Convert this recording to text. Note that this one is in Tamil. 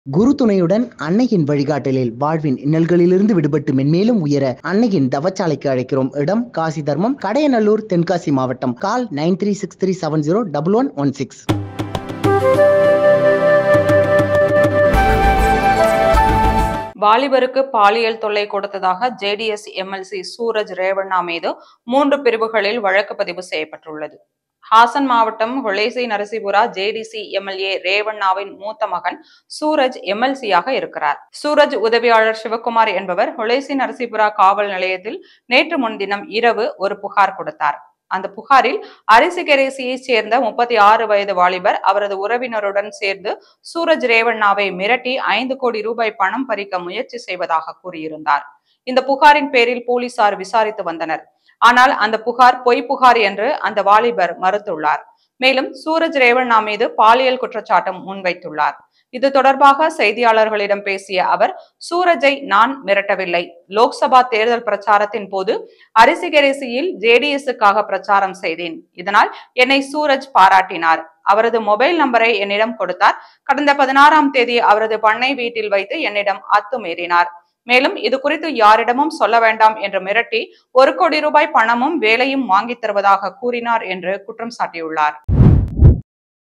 குரு துணையுடன் அன்னையின் வழிகாட்டலில் வாழ்வின் இன்னல்களிலிருந்து விடுபட்டு மென்மேலும் உயர அன்னையின் தவச்சாலைக்கு அழைக்கிறோம். இடம் காசி தர்மம், கடையநல்லூர், தென்காசி மாவட்டம். கால் 9363701116. வாலிபருக்கு பாலியல் தொல்லை கொடுத்ததாக ஜேடிஎஸ் எம்எல்சி சூரஜ் ரேவண்ணா மீது 3 பிரிவுகளில் வழக்கு பதிவு செய்யப்பட்டுள்ளது. ஹாசன் மாவட்டம் ஹொலேசி நரசிபுரா ஜேடிசி எம்எல்ஏ ரேவண்ணாவின் மூத்த மகன் சூரஜ் எம்எல்சியாக இருக்கிறார். சூரஜ் உதவியாளர் சிவகுமார் என்பவர் ஹொலேசி நரசிபுரா காவல் நிலையத்தில் நேற்று முன்தினம் இரவு ஒரு புகார் கொடுத்தார். அந்த புகாரில் அரிசிகேசியை சேர்ந்த 36 வயது வாலிபர் அவரது உறவினருடன் சேர்ந்து சூரஜ் ரேவண்ணாவை மிரட்டி 5 கோடி ரூபாய் பணம் பறிக்க முயற்சி செய்வதாக கூறியிருந்தார். இந்த புகாரின் பேரில் போலீசார் விசாரித்து வந்தனர். ஆனால் அந்த புகார் பொய் புகார் என்று அந்த வாலிபர் மறுத்துள்ளார். மேலும் சூரஜ் ரேவண்ணா மீது பாலியல் குற்றச்சாட்டும் முன்வைத்துள்ளார். இது தொடர்பாக செய்தியாளர்களிடம் பேசிய அவர், சூரஜை நான் மிரட்டவில்லை. லோக்சபா தேர்தல் பிரச்சாரத்தின் போது அரிசிகேசியில் ஜேடிஎஸ்ஸுக்காக பிரச்சாரம் செய்தேன். இதனால் என்னை சூரஜ் பாராட்டினார். அவரது மொபைல் நம்பரை என்னிடம் கொடுத்தார். கடந்த 16ஆம் தேதி அவரது பண்ணை வீட்டில் வைத்து என்னிடம் அத்துமீறினார். மேலும் இது குறித்து யாரிடமும் சொல்ல வேண்டாம் என்று மிரட்டி 1 கோடி ரூபாய் பணமும் வேலையும் வாங்கி தருவதாக கூறினார் என்று குற்றம் சாட்டியுள்ளார்.